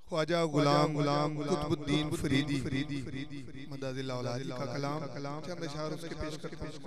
ख्वाजा गुलाम कुतुबुद्दीन फरीदी मददिल औलादी का कलाम चंद अशआर उसके पेश करते हैं।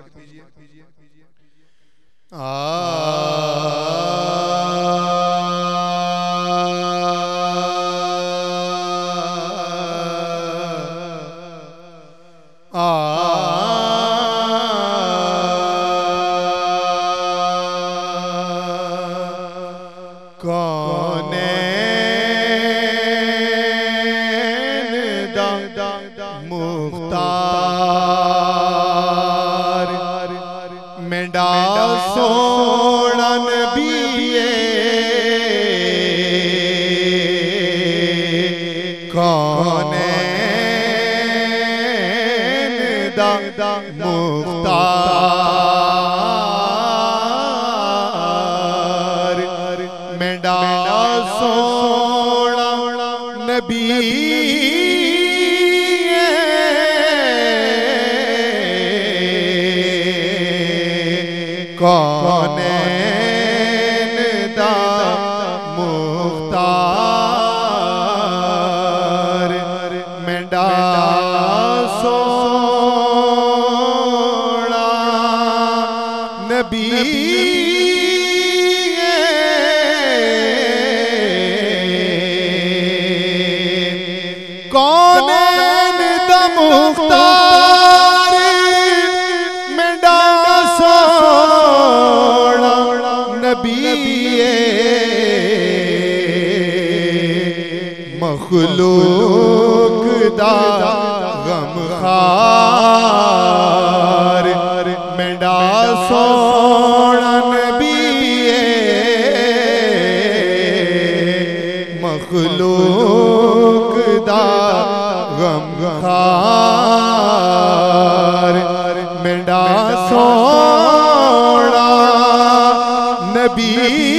मखलूक दा गमखार मेरा सोना नबी मखलूक दा गमखार मेरा सोना नबी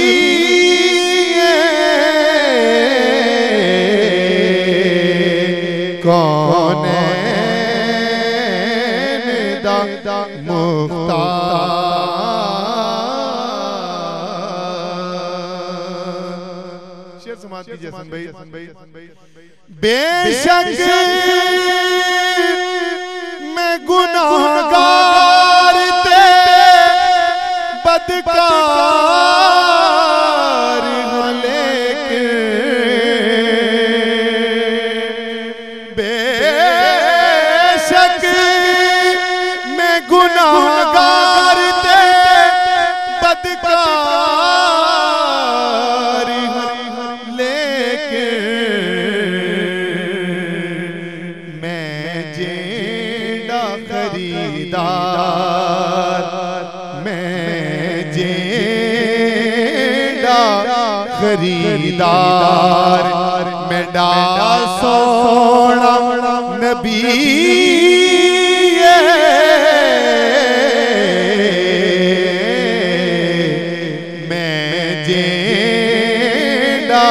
बेशक मैं गुनाहगार ते बदकार बेशक मैं गुनाहगार ते बदकार खरीदार मेरा सोना नबी मैं जेड़ा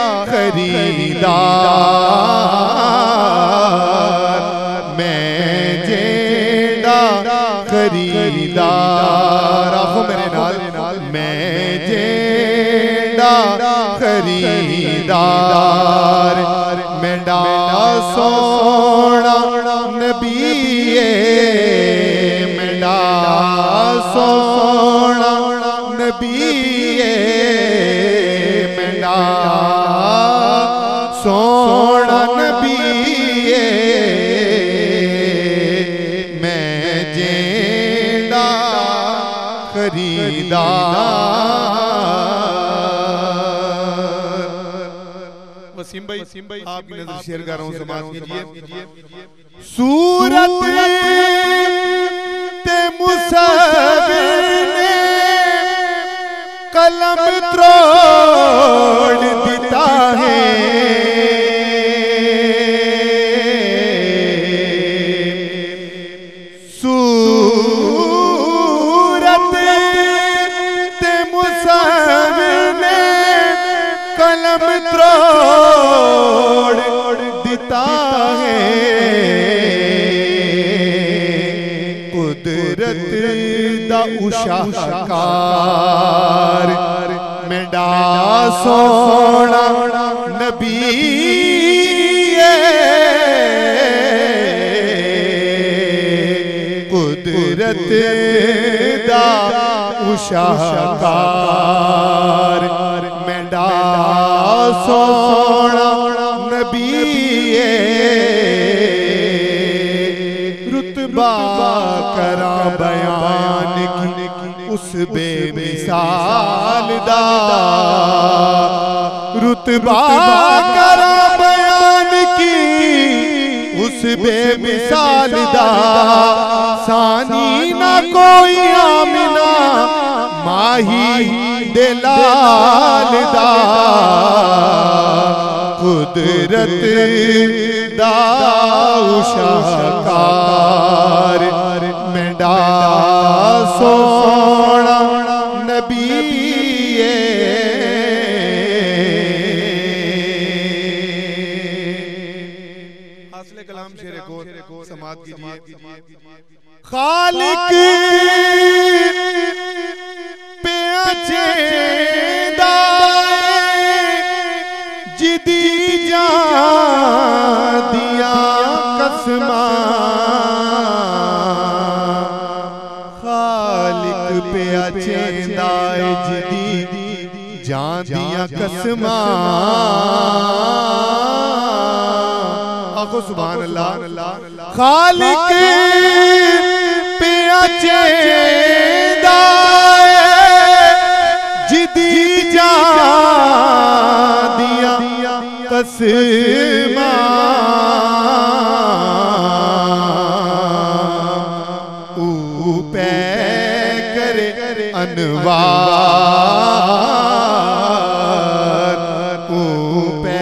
खरीदार मैं जेड़ा खरीदार आखो मेरे नाल मैं खरीदार मेरा सोना नबी मेरा सोना नबी मेरा सोना नबी मैं जेड़ा खरीदार। वसीम भाई आपकी नजर शेयर कर रहा हूं, समाज कीजिए। सूरत ते मुसव्विर ने कलम तोड़ दिता है सूरत ते मुसव्विर ने कलम तोड़ दिता है कुदरत दा उशाकार मेरा सोना नबी कुदरत दा शाहकार मेंढा सोना नबी रुतबा करा बयान की उस बेमिसाल दा रुतबा करा बयान की उस बेमिसाल दा सानी ना कोई आमिना माही दिलाल दा कुदरत दा शाहकार मेंढा सोना नबी हासिल कलाम शेर को समात कीजिए। खालिक पे अचेदा जिदी जा दिया कसमा खालिक पे अचेदा जिदी जा दिया कसमा आखो सुभान अल्लाह। खालिक पे अचेदा जिदी जा दिया कसमा ऊ पे करे अनवार ऊ पे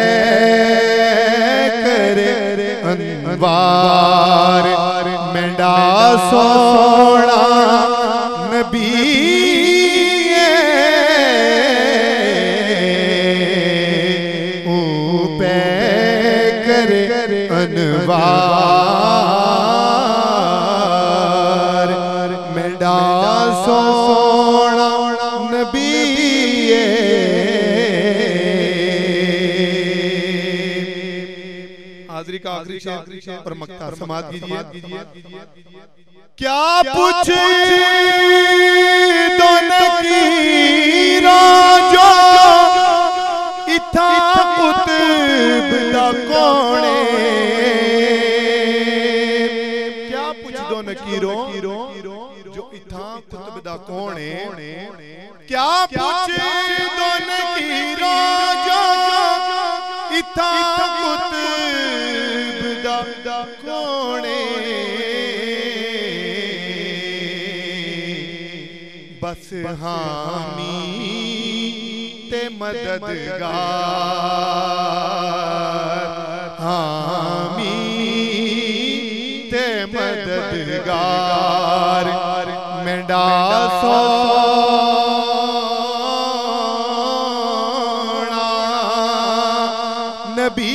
करे अनवार मेंढा सोना नबी अनवार मेंढा सोना नबी हाज़री का आखिरी शेर और मक्ता समात कीजिए। क्या पूछ दोनों की राजो इथा कुतुब दा कोणे क्या पूछ दो नकीरो जो इथा कुतुब दा कोणे क्या पूछ दो नकीरो जो इथा कुतुब दा कोणे बस हामी ते मददगार हामी ते मददगार मेंढा सोना नबी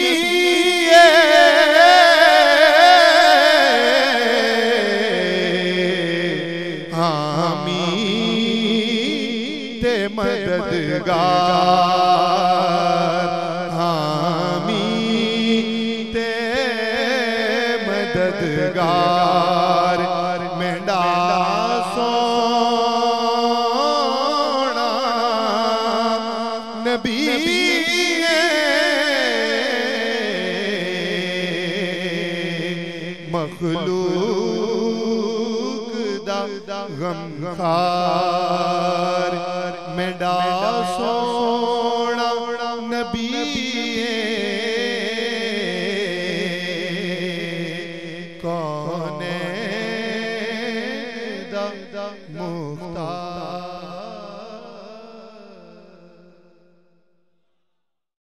हामी ते मददगार हामी ते मददगार मेंढा सोना नबी मखलूक दा गमखार